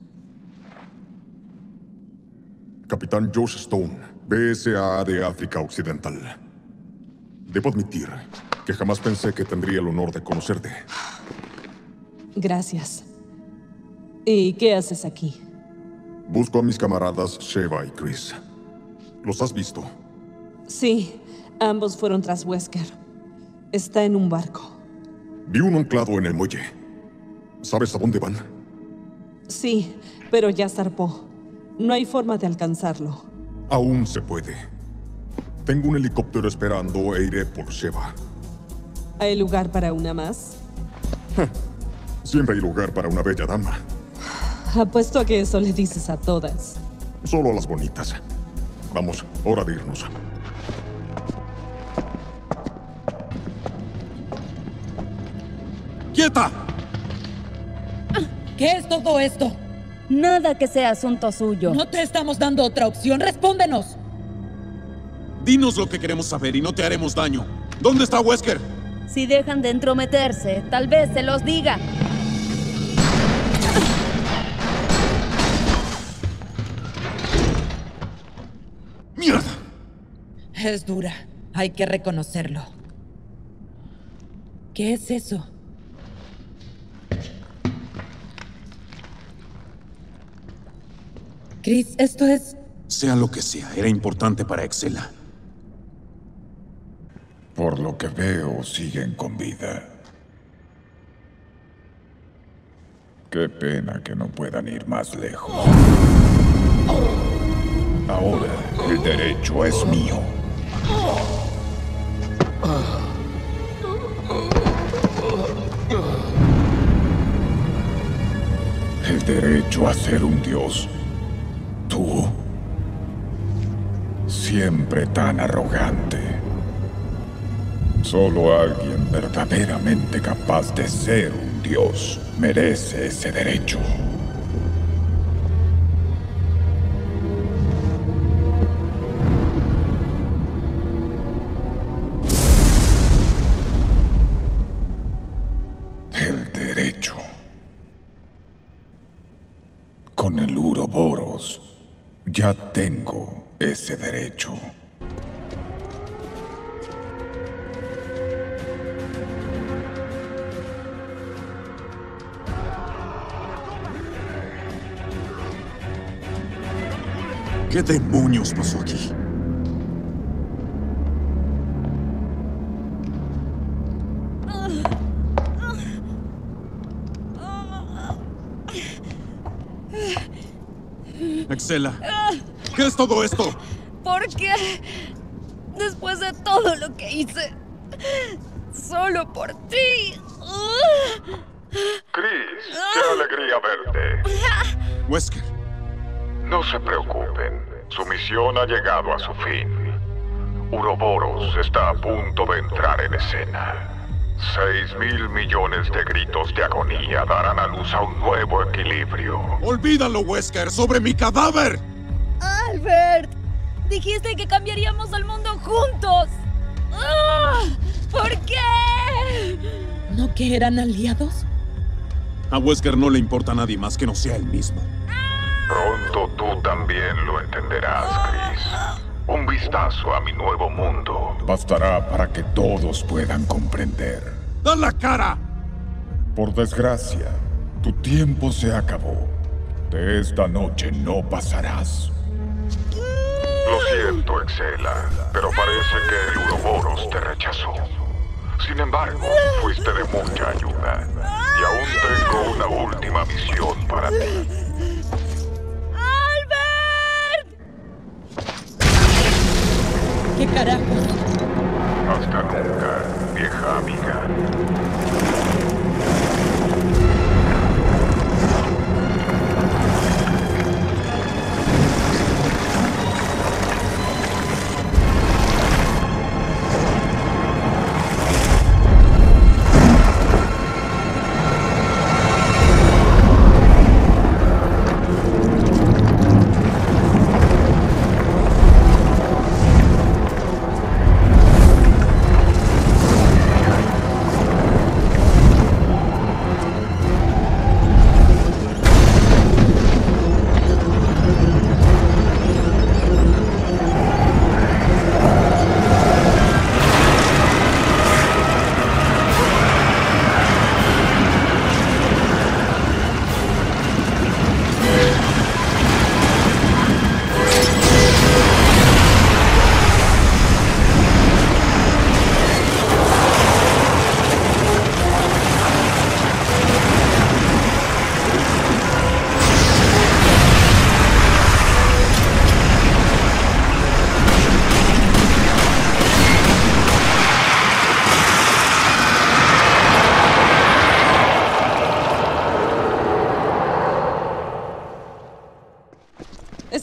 Capitán Josh Stone, B S A A de África Occidental. Debo admitir que jamás pensé que tendría el honor de conocerte. Gracias. ¿Y qué haces aquí? Busco a mis camaradas Sheva y Chris. ¿Los has visto? Sí, ambos fueron tras Wesker. Está en un barco. Vi uno anclado en el muelle. ¿Sabes a dónde van? Sí, pero ya zarpó. No hay forma de alcanzarlo. Aún se puede. Tengo un helicóptero esperando e iré por Sheva. ¿Hay lugar para una más? Siempre hay lugar para una bella dama. Apuesto a que eso le dices a todas. Solo a las bonitas. Vamos, hora de irnos. ¡Quieta! ¿Qué es todo esto? Nada que sea asunto suyo. No te estamos dando otra opción. ¡Respóndenos! Dinos lo que queremos saber y no te haremos daño. ¿Dónde está Wesker? Si dejan de entrometerse, tal vez se los diga. ¡Mierda! Es dura. Hay que reconocerlo. ¿Qué es eso? Chris, esto es... Sea lo que sea, era importante para Excella. Por lo que veo, siguen con vida. Qué pena que no puedan ir más lejos. Ahora, el derecho es mío. El derecho a ser un dios. Tú, siempre tan arrogante. Solo alguien verdaderamente capaz de ser un dios merece ese derecho. El derecho. Con el Uroboros, ya tengo ese derecho. ¿Qué demonios pasó aquí? Excella, ¿qué es todo esto? ¿Por qué? Después de todo lo que hice, solo por ti. Chris, qué alegría verte. Wesker. No se preocupen, su misión ha llegado a su fin. Uroboros está a punto de entrar en escena. Seis mil millones de gritos de agonía darán a luz a un nuevo equilibrio. ¡Olvídalo, Wesker! ¡Sobre mi cadáver! Albert, dijiste que cambiaríamos al mundo juntos. ¿Por qué? ¿No que eran aliados? A Wesker no le importa a nadie más que no sea él mismo. Pronto tú también lo entenderás, Chris. Un vistazo a mi nuevo mundo. Bastará para que todos puedan comprender. ¡Da la cara! Por desgracia, tu tiempo se acabó. De esta noche no pasarás. Lo siento, Excella, pero parece que el Uroboros te rechazó. Sin embargo, fuiste de mucha ayuda. Y aún tengo una última misión para ti. ¿Qué carajos? Hasta nunca, vieja amiga.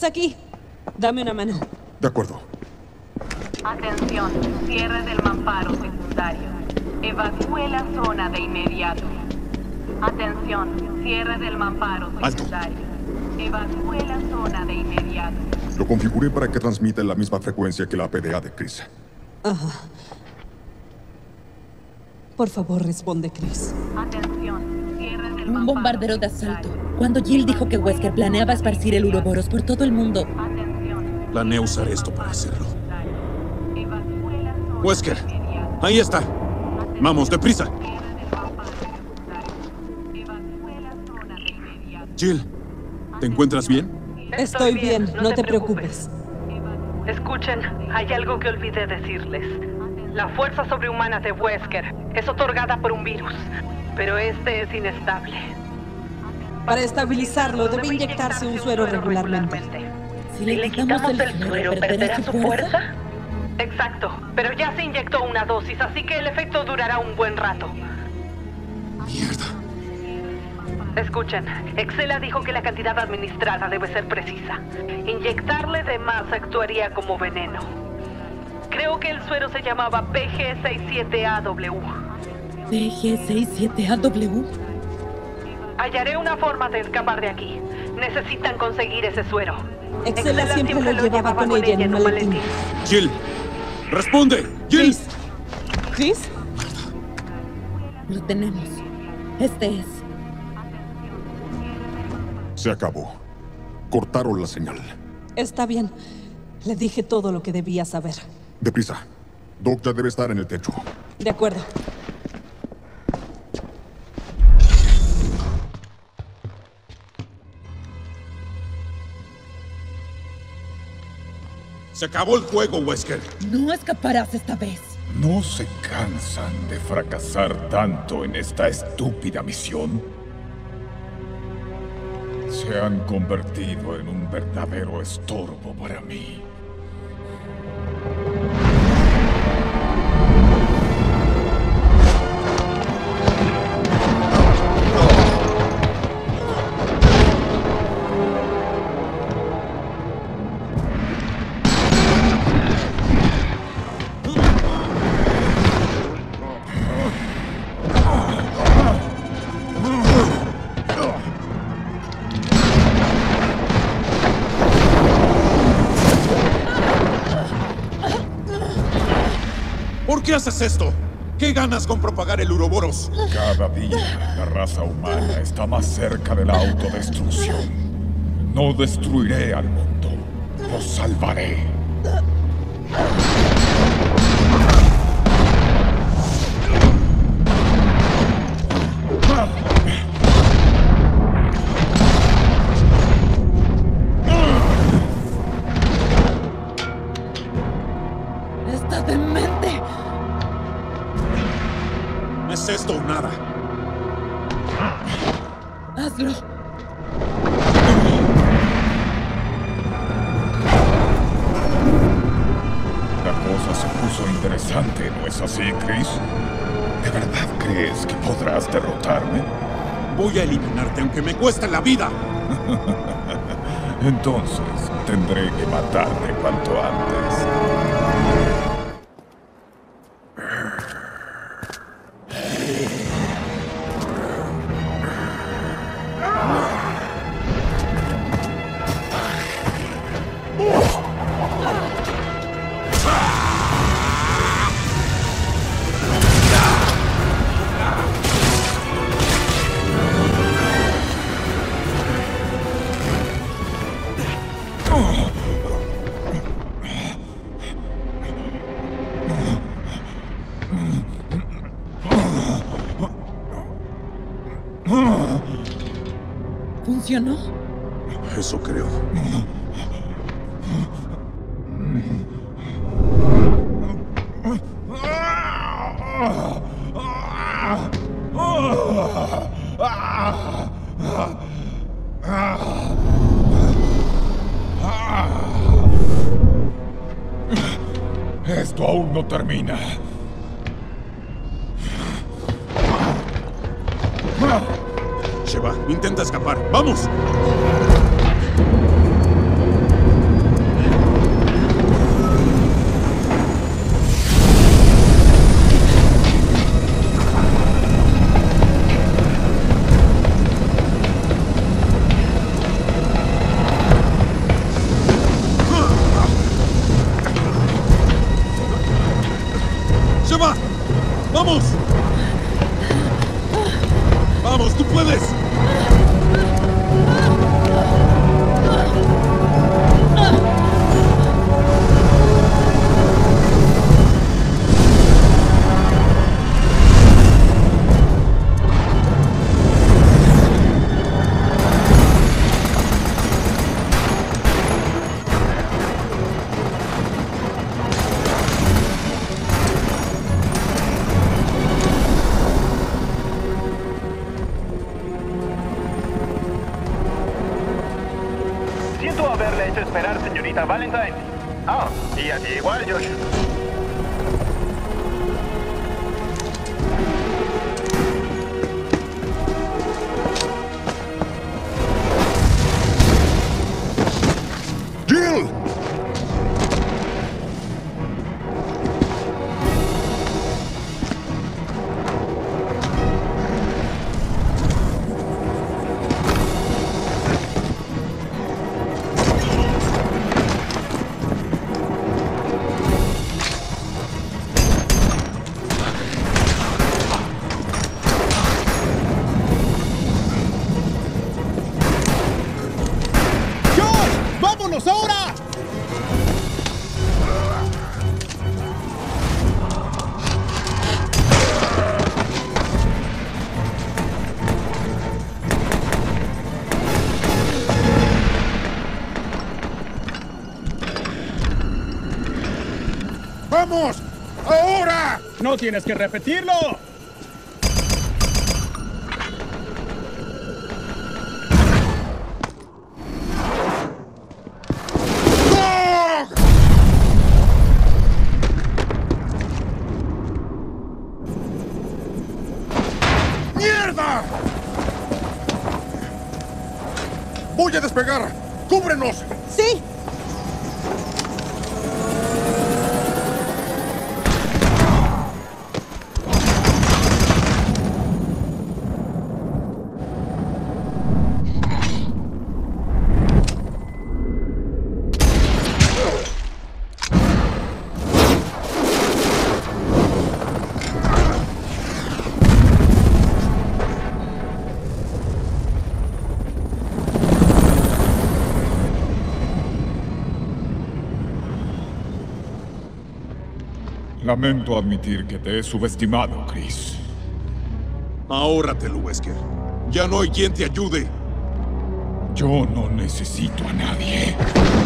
aquí. Dame una mano. De acuerdo. Atención, cierre del mamparo secundario. Evacúe la zona de inmediato. Atención, cierre del mamparo secundario. Evacúe la zona de inmediato. Lo configuré para que transmita en la misma frecuencia que la P D A de Chris. Ajá. Por favor, responde, Chris. Atención, cierre del Un bombardero de asalto. Cuando Jill dijo que Wesker planeaba esparcir el Uroboros por todo el mundo. Planeé usar esto para hacerlo. Wesker, ahí está. Vamos, deprisa. Jill, ¿te encuentras bien? Estoy bien, no te preocupes. Escuchen, hay algo que olvidé decirles. La fuerza sobrehumana de Wesker es otorgada por un virus, pero este es inestable. Para estabilizarlo, debe inyectarse un suero regularmente. Si le quitamos el suero, ¿perderá su fuerza? Exacto, pero ya se inyectó una dosis, así que el efecto durará un buen rato. Mierda. Escuchen, Excella dijo que la cantidad administrada debe ser precisa. Inyectarle de más actuaría como veneno. Creo que el suero se llamaba P G sesenta y siete A W. ¿P G sesenta y siete A W? Hallaré una forma de escapar de aquí. Necesitan conseguir ese suero. Excella siempre lo llevaba con ella en un maletín. Jill, responde. Jill. Chris. ¿Chris? Lo tenemos. Este es. Se acabó. Cortaron la señal. Está bien. Le dije todo lo que debía saber. Deprisa. Doc ya debe estar en el techo. De acuerdo. Se acabó el juego, Wesker. No escaparás esta vez. ¿No se cansan de fracasar tanto en esta estúpida misión? Se han convertido en un verdadero estorbo para mí. ¿Por qué haces esto? ¿Qué ganas con propagar el Uroboros? Cada día la raza humana está más cerca de la autodestrucción. No destruiré al mundo, lo salvaré. ¡Está demente! ¿Es esto o nada? ¡Hazlo! La cosa se puso interesante, ¿no es así, Chris? ¿De verdad crees que podrás derrotarme? Voy a eliminarte aunque me cueste la vida. Entonces, tendré que matarte cuanto antes. ¿Funcionó? Eso creo. Esto aún no termina. Sheva, intenta escapar. ¡Vamos! ¡Vamos! ¡Vamos, tú puedes! Siento haberle hecho esperar, señorita Valentine. Ah, y a ti igual, Josh. ¡Jill! ¡Vámonos ahora! ¡Vamos! ¡Ahora! ¡No tienes que repetirlo! ¡Mierda! ¡Voy a despegar! ¡Cúbrenos! ¡Sí! Lamento admitir que te he subestimado, Chris. Ahórratelo, Wesker. Ya no hay quien te ayude. Yo no necesito a nadie.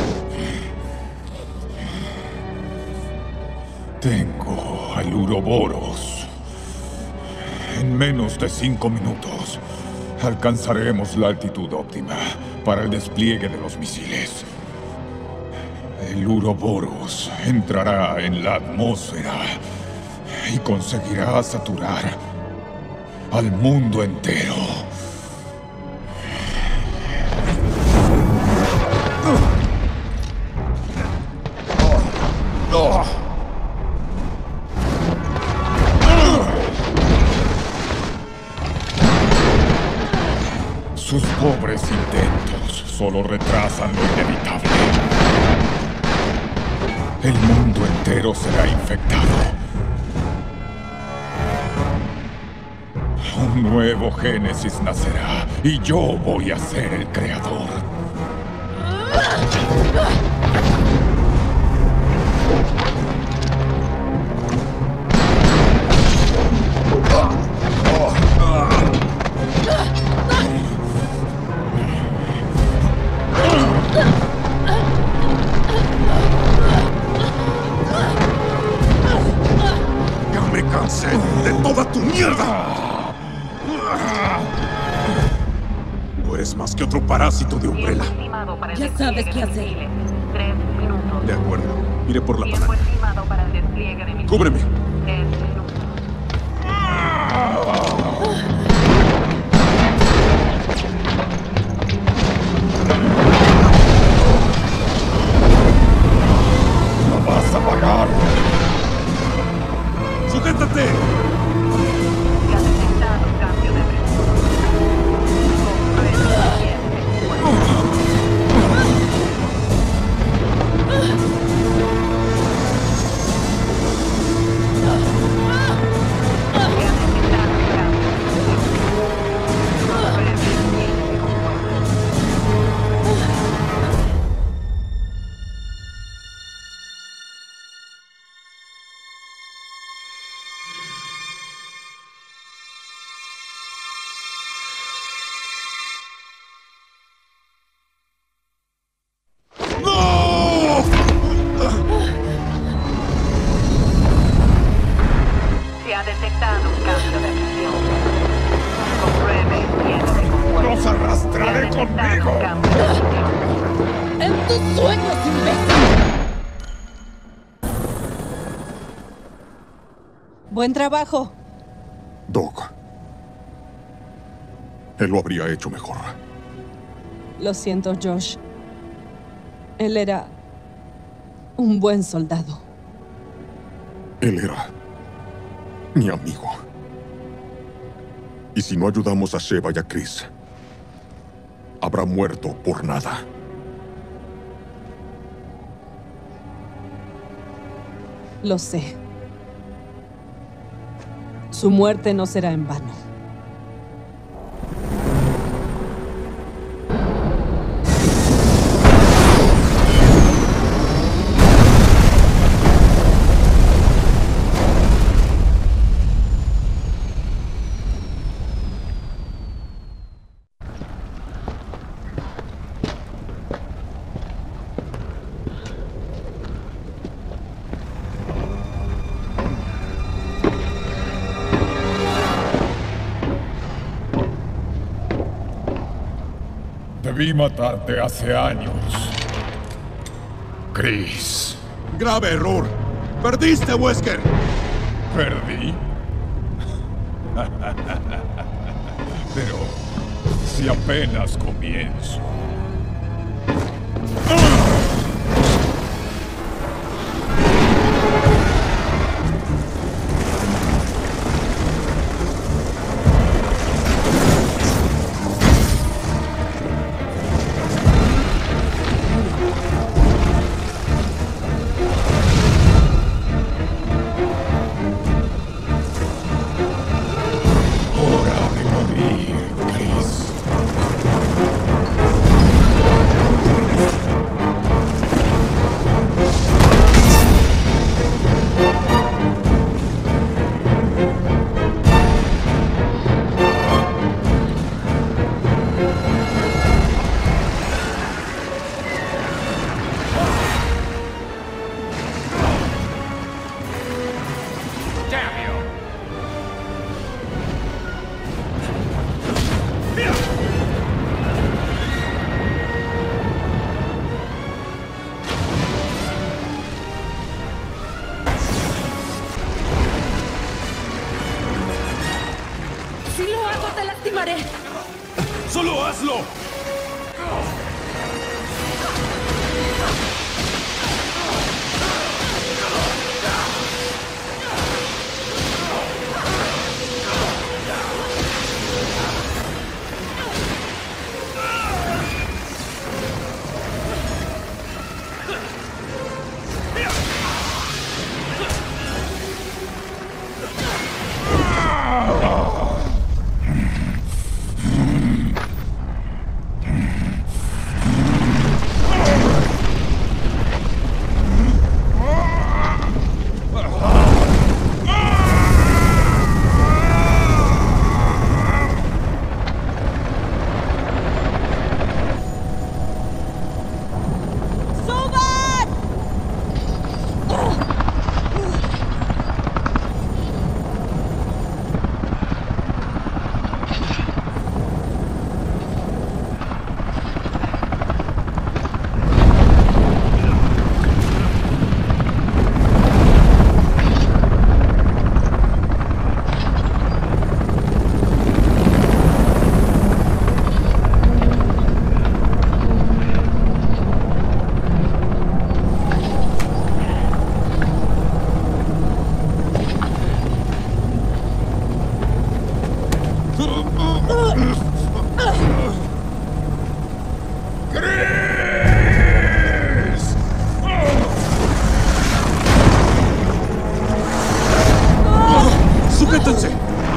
Tengo al Uroboros. En menos de cinco minutos alcanzaremos la altitud óptima para el despliegue de los misiles. El Uroboros entrará en la atmósfera y conseguirá saturar al mundo entero. Sus pobres intentos solo retrasan lo inevitable. El mundo entero será infectado. Un nuevo Génesis nacerá y yo voy a ser el creador. ¡Ya me cansé de toda tu mierda! No eres más que otro parásito de Umbrella. Ya sabes qué hacer. Tres minutos. De acuerdo. Iré por la Tiempo palanca. estimado para el despliegue de misiles. ¡Cúbreme! Tres minutos. ¡No vas a pagar! ¡Sujétate! Se ha detectado cambio de presión. Comprueba el Buen trabajo. Doc. Él lo habría hecho mejor. Lo siento, Josh. Él era un buen soldado. Él era mi amigo. Y si no ayudamos a Sheva y a Chris, habrá muerto por nada. Lo sé. Su muerte no será en vano. Debí matarte hace años, Chris. Grave error. Perdiste, Wesker. ¿Perdí? Pero si apenas comienzo. ¡Solo hazlo! ¡Sujétense!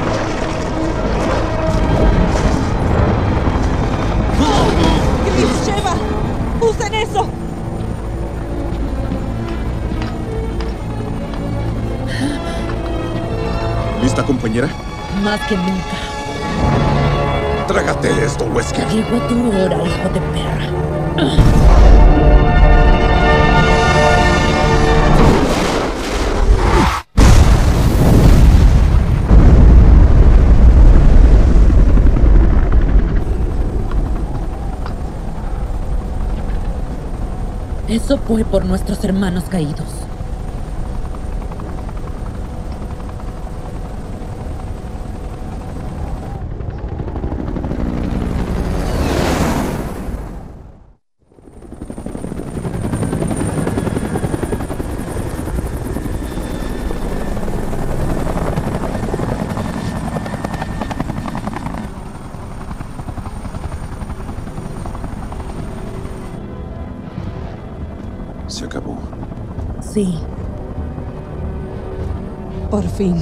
¡Chris, Sheva! ¡Usen eso! ¿Lista, compañera? Más que nunca. Trágate esto, Wesker. Llegó tu hora, hijo de perra. Eso fue por nuestros hermanos caídos. Sí. Por fin.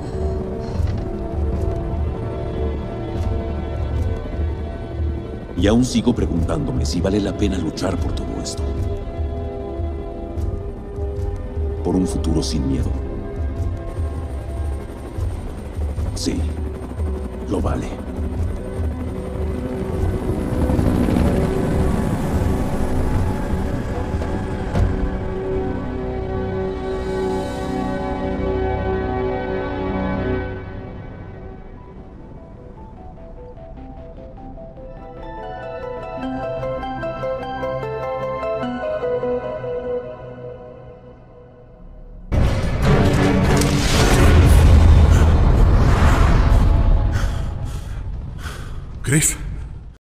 Y aún sigo preguntándome si vale la pena luchar por todo esto. Por un futuro sin miedo. Sí, lo vale. Chris.